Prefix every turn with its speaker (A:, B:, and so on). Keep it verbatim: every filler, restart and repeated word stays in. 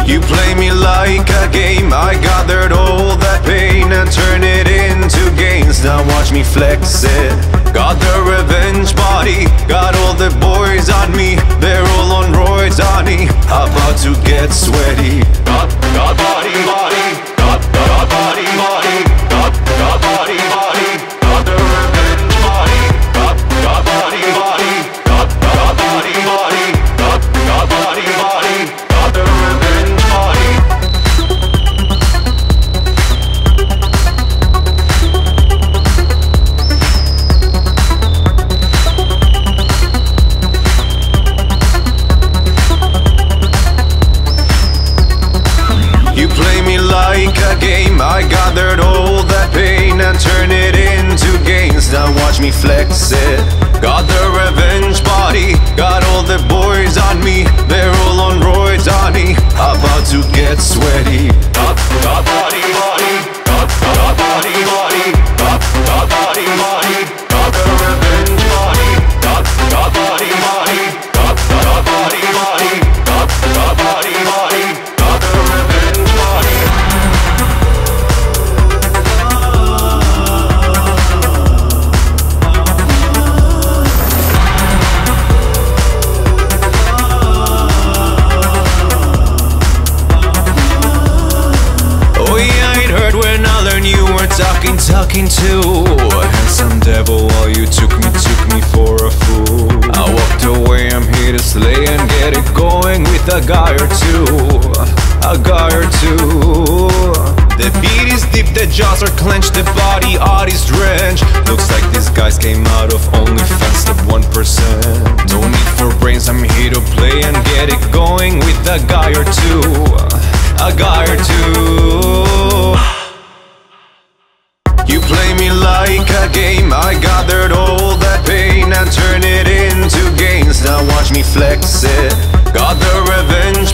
A: You play me like a game. I gathered all that pain and turned it into gains. Now watch me flex it. Got the revenge body, got all the boys on me. They're all on roids, honey, about to get sweaty. Got, got body, body, got, got body, body, got, got body, body, got the revenge body, got, got body, body, got, got body, body, got, got body, body, got the revenge body. You play me like a game. I gathered all that pain and turned it into gains. Now watch me flex it. Got the revenge body, got all the boys on me. They're all on roids, honey, about to get sweaty. Got, got body, body, got, got body, body, got, got body, body, got the revenge body, got, got body, body, got, got body, body, got, got body, body, got the revenge body. Talking, talking to handsome devil while you took me, took me for a fool. I walked away, I'm here to slay and get it going with a guy or two, a guy or two. The beat is deep, the jaws are clenched, the body odd is drenched. Looks like these guys came out of OnlyFans, step one percent. No need for brains, I'm here to play and get it going with a guy or two, a guy or two. You play me like a game. I gathered all that pain and turned it into gains. Now watch me flex it. Got the revenge